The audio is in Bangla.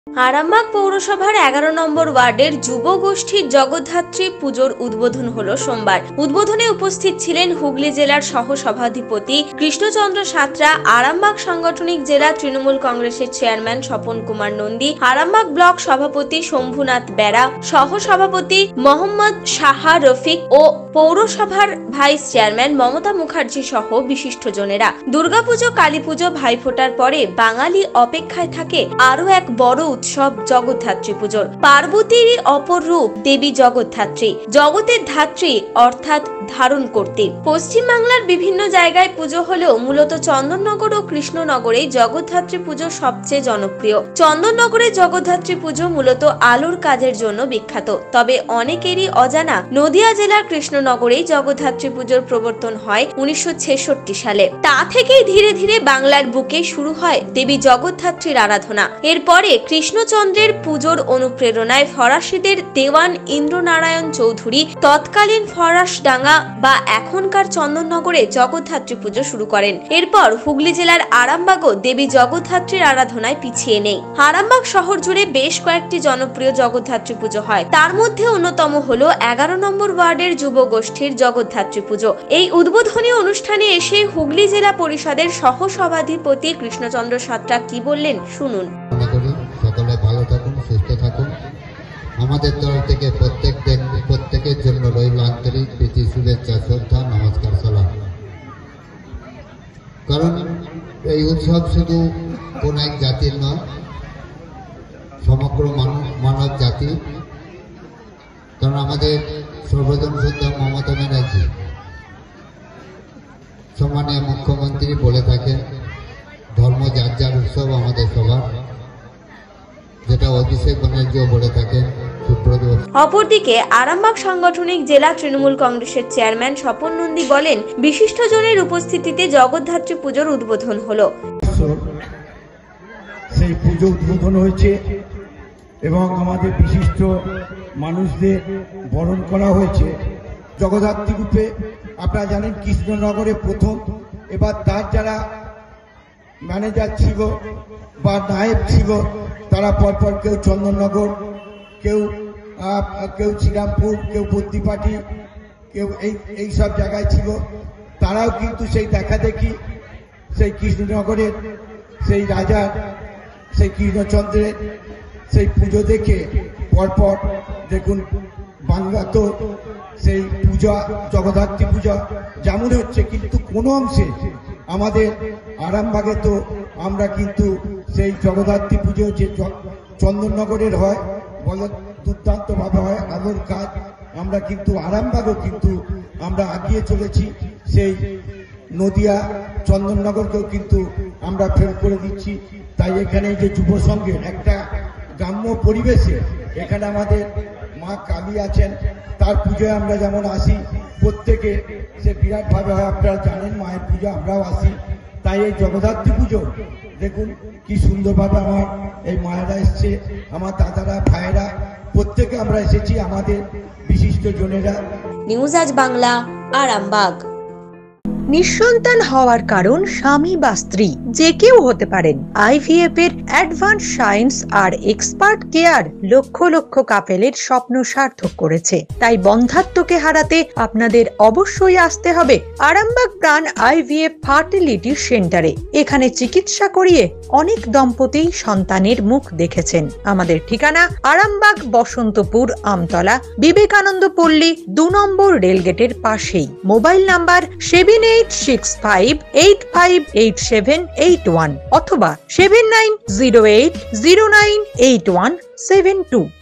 আরামবাগ পৌরসভার 11 নম্বর ওয়ার্ডের যুব গোষ্ঠীর জগদ্ধাত্রী পুজোর উদ্বোধন হলো সোমবার। উদ্বোধনে উপস্থিত ছিলেন হুগলি জেলার সহ সভাধিপতি কৃষ্ণচন্দ্র সাঁতরা, আরামবাগ সাংগঠনিক জেলা তৃণমূল কংগ্রেসের চেয়ারম্যান স্বপন কুমার নন্দী, আরামবাগ ব্লক সভাপতি শম্ভুনাথ বেরা, সহ সভাপতি মোহাম্মদ সাহা রফিক ও পৌরসভার ভাইস চেয়ারম্যান মমতা মুখার্জি সহ বিশিষ্টজনেরা। দুর্গাপুজো, কালীপুজো, ভাইফোঁটার পরে বাঙালি অপেক্ষায় থাকে আরো এক বড় উৎসব জগদ্ধাত্রী পুজোর। পার্বতীরই অপর রূপ দেবী জগদ্ধাত্রী, জগতের ধাত্রী অর্থাৎ ধারণ করতে। পশ্চিমবাংলার বিভিন্ন জায়গায় পুজো হলেও মূলত চন্দননগর ও কৃষ্ণনগরে জগদ্ধাত্রী পুজো সবচেয়ে জনপ্রিয়। চন্দননগরে জগদ্ধাত্রী পুজো মূলত আলোর কাজের জন্য বিখ্যাত, তবে অনেকেরই অজানা নদিয়া জেলার কৃষ্ণনগরে জগদ্ধাত্রী পুজোর প্রবর্তন হয় 1966 সালে। তা থেকেই ধীরে ধীরে বাংলার বুকে শুরু হয় দেবী জগদ্ধাত্রীর আরাধনা। এরপরে কৃষ্ণচন্দ্রের পুজোর অনুপ্রেরণায় ফরাসিদের দেওয়ান ইন্দ্রনারায়ণ চৌধুরী তৎকালীন ফরাসডাঙ্গা বা এখনকার চন্দননগরে জগদ্ধাত্রী পুজো শুরু করেন। এরপর হুগলি জেলার আরামবাগও দেবী জগদ্ধাত্রীর আরাধনায় পিছিয়ে নেই। আরামবাগ শহর জুড়ে বেশ কয়েকটি জনপ্রিয় জগদ্ধাত্রী পুজো হয়, তার মধ্যে অন্যতম হলো 11 নম্বর ওয়ার্ডের যুব গোষ্ঠীর জগদ্ধাত্রী পুজো। এই উদ্বোধনী অনুষ্ঠানে এসে হুগলি জেলা পরিষদের সহ সভাধিপতি কৃষ্ণচন্দ্র সাঁতরা কি বললেন শুনুন। সকলে ভালো থাকুন, সুস্থ থাকুন। আমাদের তরফ থেকে প্রত্যেকের জন্য রইল আন্তরিক প্রীতি, শুভেচ্ছা, শ্রদ্ধা, নমস্কার, সালাম। কারণ এই উৎসব শুধু কোন এক জাতির নয়, সমগ্র মানব জাতি। কারণ আমাদের সর্বজন শ্রদ্ধা মমতা ব্যানার্জি সম্মানীয় মুখ্যমন্ত্রী বলে থাকেন, ধর্ম যার যার উৎসব আমাদের সবার, যেটা অভিষেক ব্যানার্জিও বলে থাকেন। অপরদিকে আরামবাগ সাংগঠনিক জেলা তৃণমূল কংগ্রেসের চেয়ারম্যান স্বপন নন্দী বলেন, বিশিষ্টজনের উপস্থিতিতে জগদ্ধাত্রী পুজোর উদ্বোধন হলো। সেই পুজো উদ্বোধন হয়েছে এবং আমাদের বিশিষ্ট মানুষদের বরণ করা হয়েছে জগদ্ধাত্রী রূপে। আপনারা জানেন কৃষ্ণনগরে প্রথম, এবার তার যারা ম্যানেজার ছিল বা নায়েব ছিল তারা পরপর কেউ চন্দননগর, কেউ শ্রীরামপুর, কেউ বদ্রিপাটি, কেউ এই সব জায়গায় ছিল। তারাও কিন্তু সেই দেখা দেখি সেই কৃষ্ণনগরের সেই রাজার সেই কৃষ্ণচন্দ্রের সেই পুজো দেখে পরপর দেখুন বাংলা তো সেই পূজা জগদ্ধাত্রী পূজা যেমন হচ্ছে, কিন্তু কোনো অংশে আমাদের আরামবাগে তো আমরা কিন্তু সেই জগদ্ধাত্রী পুজো যে চন্দননগরের হয় বলে দুর্দান্ত ভাবে হয় আলোর কাজ, আমরা কিন্তু আরামবাগও কিন্তু আমরা এগিয়ে চলেছি। সেই নদিয়া চন্দননগরকেও কিন্তু আমরা ফেল করে দিচ্ছি। তাই এখানে যে যুব সংঘের একটা গ্রাম্য পরিবেশে এখানে আমাদের মা কালী আছেন, তার পুজোয় আমরা যেমন আসি প্রত্যেকে, সে বিরাট ভাবে হয়। আপনারা জানেন মায়ের পুজো আমরাও আসি। তাই এই জগদ্ধাত্রী পুজো দেখুন কি সুন্দরভাবে আমার এই মায়েরা এসছে, আমার দাদারা, ভাইয়েরা, প্রত্যেকে আমরা এসেছি, আমাদের বিশিষ্ট জনেরা। নিউজ আজ বাংলা, আরামবাগ। নিঃসন্তান হওয়ার কারণ স্বামী বা স্ত্রী যে কেউ হতে পারেন। IVF এর অ্যাডভান্স সায়েন্স আর এক্সপার্ট কেয়ার লক্ষ লক্ষ কাপেলের স্বপ্ন সার্থক করেছে। তাই বন্ধাত্বকে হারাতে আপনাদের অবশ্যই আসতে হবে আরামবাগ প্রাণ IVF ফার্টিলিটি সেন্টারে। এখানে চিকিৎসা করিয়ে অনেক দম্পতি সন্তানের মুখ দেখেছেন। আমাদের ঠিকানা আরামবাগ বসন্তপুর আমতলা, বিবেকানন্দ পল্লী 2 নম্বর রেলগেটের পাশেই। মোবাইল নাম্বার 7865858781 অথবা 7908098172।